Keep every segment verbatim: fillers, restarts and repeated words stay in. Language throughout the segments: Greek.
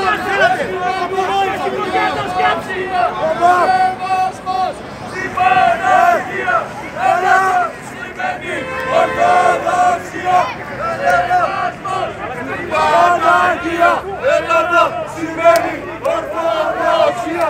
μας θέλατε. Απογοήτευση προκέντρο σκέψη. Ο Δήμος στην Παναγία. Ελλάδα σημαίνει Ορθοδοξία. Παναγία. Ελλάδα σημαίνει Ορθοδοξία.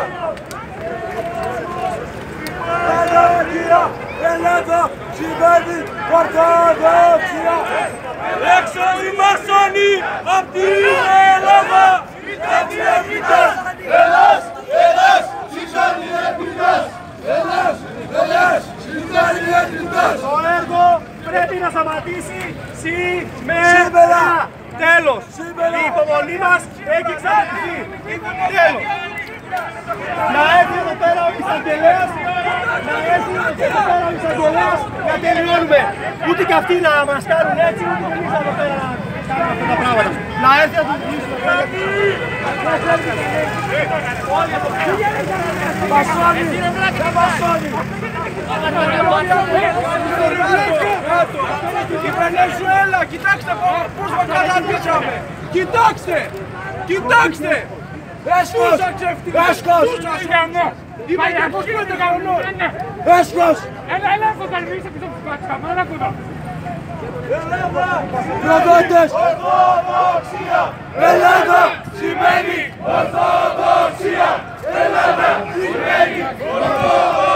Παναγία. Ελλάδα σημαίνει Ορθοδοξία. Έξω οι μασόνοι απ' την Ελλάδα. Επιτρέπητας. Ελλάς, Ελλάς, συντανιέτητας. Ελλάς, Ελλάς, συντανιέτητας. Το έργο πρέπει να σταματήσει σήμερα. Τέλος. Η υπομονή μας έχει εξαντληθεί. Τέλος. Να έρθει εδώ πέρα ο εισαγγελέας, να έρθει εδώ πέρα ο εισαγγελέας να τελειώνουμε. Ούτε και αυτοί να μας κάνουν έτσι, ούτε και εμείς εδώ πέρα να κάνουμε αυτά τα πράγματα. Να έρθει να τους λύσουμε. Όλοι εδώ πέρα. Πασόνι, δεν πασόνι. Η Βενεζουέλα, κοιτάξτε πώς μας καταδείξαμε. Κοιτάξτε, κοιτάξτε. Έσχος! Έσχος! Είμαι και είκοσι πέντε χρονών! Έσχος! Έλα, έλα, κονταλμίσα πίσω από την καμέρα κοντά! Προδότες! Ορθοδοξία! Ελλάδα σημαίνει Ορθοδοξία! Ελλάδα σημαίνει Ορθοδοξία!